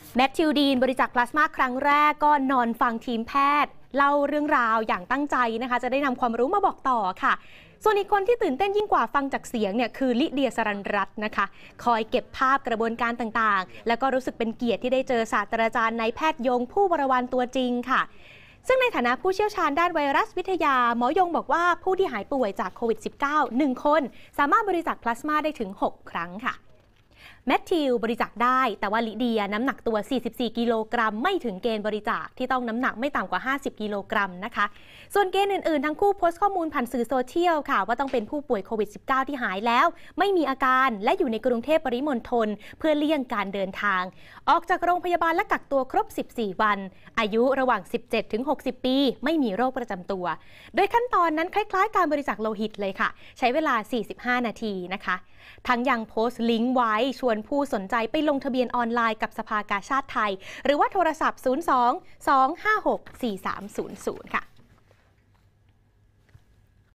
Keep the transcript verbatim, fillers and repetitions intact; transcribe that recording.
แมทธิวดีนบริจาคพลาสมาครั้งแรกก็นอนฟังทีมแพทย์เล่าเรื่องราวอย่างตั้งใจนะคะจะได้นำความรู้มาบอกต่อค่ะส่วนอีกคนที่ตื่นเต้นยิ่งกว่าฟังจากเสียงเนี่ยคือลิเดียสรัญรัตน์นะคะคอยเก็บภาพกระบวนการต่างๆแล้วก็รู้สึกเป็นเกียรติที่ได้เจอศาสตราจารย์นายแพทย์ยงผู้วรวรรณตัวจริงค่ะซึ่งในฐานะผู้เชี่ยวชาญด้านไวรัสวิทยาหมอยงบอกว่าผู้ที่หายป่วยจากโควิด สิบเก้า หนึ่ง คนสามารถบริจาคพลาสมาได้ถึงหกครั้งค่ะแมทธิวบริจาคได้แต่ว่าลิเดียน้ำหนักตัวสี่สิบสี่กิโลกรัมไม่ถึงเกณฑ์บริจาคที่ต้องน้ำหนักไม่ต่ำกว่าห้าสิบกิโลกรัมนะคะส่วนเกณฑ์อื่นๆทั้งคู่โพสต์ข้อมูลผ่านสื่อโซเชียลค่ะว่าต้องเป็นผู้ป่วยโควิด สิบเก้า ที่หายแล้วไม่มีอาการและอยู่ในกรุงเทพปริมณฑลเพื่อเลี่ยงการเดินทางออกจากโรงพยาบาลและกักตัวครบสิบสี่วันอายุระหว่าง สิบเจ็ดถึงหกสิบ ปีไม่มีโรคประจำตัวโดยขั้นตอนนั้นคล้ายๆการบริจาคโลหิตเลยค่ะใช้เวลาสี่สิบห้านาทีนะคะทั้งยังโพสต์ลิงก์ไว้ชวนผู้สนใจไปลงทะเบียนออนไลน์กับสภากาชาดไทยหรือว่าโทรศัพท์ศูนย์ สอง สอง ห้า หก สี่ สาม ศูนย์ ศูนย์ค่ะ